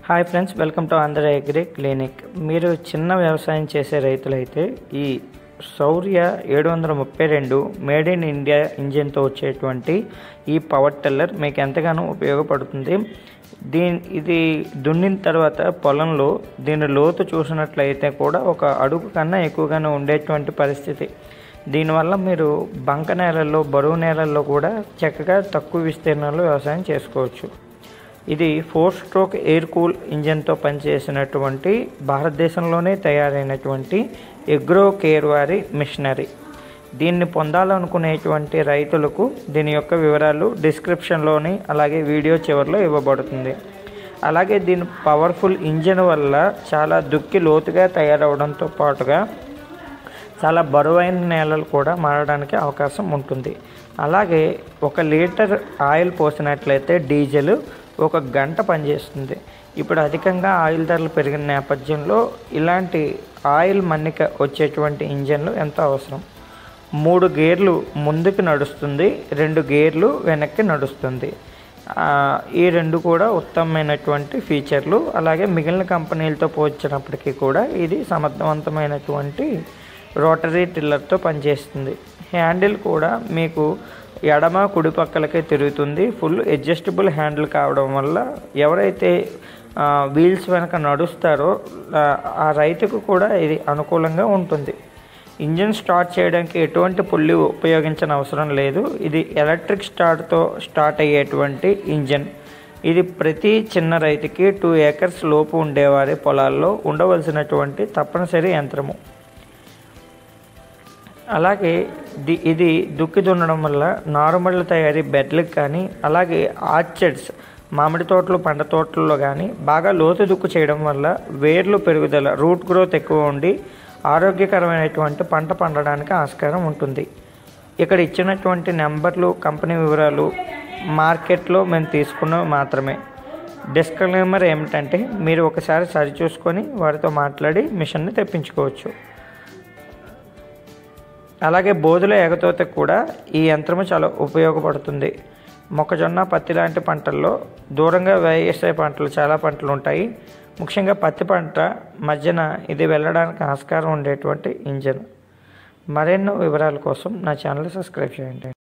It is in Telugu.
Hi friends, welcome to Andhra agri clinic. మీరు చిన్న వ్యవసాయం చేసే రైతులైతే ఈ శౌర్య 732 మేడ్ ఇన్ ఇండియా ఇంజిన్తో వచ్చేటువంటి ఈ పవర్ టిల్లర్ మీకు ఎంతగానో ఉపయోగపడుతుంది. ఇది దున్నిన తర్వాత పొలంలో దీని లోతు చూసినట్లయితే కూడా ఒక అడుగు కన్నా ఎక్కువగానే ఉండేటువంటి పరిస్థితి. దీనివల్ల మీరు బంక నేలల్లో, బరువు నేలల్లో కూడా చక్కగా తక్కువ విస్తీర్ణంలో వ్యవసాయం చేసుకోవచ్చు. ఇది 4 స్ట్రోక్ ఎయిర్ కూల్ ఇంజన్తో పనిచేసినటువంటి భారతదేశంలోనే తయారైనటువంటి ఎగ్రో కేర్ వారి మిషనరీ. దీన్ని పొందాలనుకునేటువంటి రైతులకు దీని యొక్క వివరాలు డిస్క్రిప్షన్లోని అలాగే వీడియో చివరిలో ఇవ్వబడుతుంది. అలాగే దీని పవర్ఫుల్ ఇంజన్ వల్ల చాలా దుక్కి లోతుగా తయారవడంతో పాటుగా చాలా బరువైన నేలలు కూడా మారడానికి అవకాశం ఉంటుంది. అలాగే 1 లీటర్ ఆయిల్ పోసినట్లయితే డీజిల్ 1 గంట పనిచేస్తుంది. ఇప్పుడు అధికంగా ఆయిల్ ధరలు పెరిగిన నేపథ్యంలో ఇలాంటి ఆయిల్ మన్నిక వచ్చేటువంటి ఇంజన్లు ఎంతో అవసరం. 3 గేర్లు ముందుకు నడుస్తుంది, 2 గేర్లు వెనక్కి నడుస్తుంది. ఈ 2 కూడా ఉత్తమమైనటువంటి ఫీచర్లు. అలాగే మిగిలిన కంపెనీలతో పోల్చినప్పటికీ కూడా ఇది సమర్థవంతమైనటువంటి రోటరీ టిల్లర్తో పనిచేస్తుంది. హ్యాండిల్ కూడా మీకు ఎడమ కుడి పక్కలకే తిరుగుతుంది. ఫుల్ అడ్జస్టబుల్ హ్యాండిల్ కావడం వల్ల ఎవరైతే వీల్స్ వెనక నడుస్తారో ఆ రైతుకు కూడా ఇది అనుకూలంగా ఉంటుంది. ఇంజిన్ స్టార్ట్ చేయడానికి ఎటువంటి పుల్లి ఉపయోగించిన అవసరం లేదు. ఇది ఎలక్ట్రిక్ స్టార్ట్తో స్టార్ట్ అయ్యేటువంటి ఇంజిన్. ఇది ప్రతి చిన్న రైతుకి 2 ఏకర్స్ లోపు ఉండేవారి పొలాల్లో ఉండవలసినటువంటి తప్పనిసరి యంత్రము. అలాగే ఇది దుక్కి దున్నడం వల్ల నారుమళ్ళ తయారీ బెడ్లకు కానీ, అలాగే ఆర్చర్డ్స్ మామిడి తోటలు, పండ్ల తోటల్లో కానీ బాగా లోతు దుక్కు చేయడం వల్ల వేర్లు పెరుగుదల, రూట్ గ్రోత్ ఎక్కువ ఉండి ఆరోగ్యకరమైనటువంటి పంట పండడానికి ఆస్కారం ఉంటుంది. ఇక్కడ ఇచ్చినటువంటి నెంబర్లు, కంపెనీ వివరాలు మార్కెట్లో మేము తీసుకున్నవి మాత్రమే. డిస్క్లైమర్ ఏమిటంటే మీరు ఒకసారి సరిచూసుకొని వారితో మాట్లాడి మిషన్ని తెప్పించుకోవచ్చు. అలాగే బోధుల ఎగతోతకు కూడా ఈ యంత్రము చాలా ఉపయోగపడుతుంది. మొక్కజొన్న, పత్తి లాంటి పంటల్లో దూరంగా వేసే పంటలు చాలా పంటలు ఉంటాయి. ముఖ్యంగా పత్తి పంట మధ్యన ఇది వెళ్ళడానికి ఆస్కారం ఉండేటువంటి ఇంజన్. మరెన్నో వివరాల కోసం నా ఛానల్ సబ్స్క్రైబ్ చేయండి.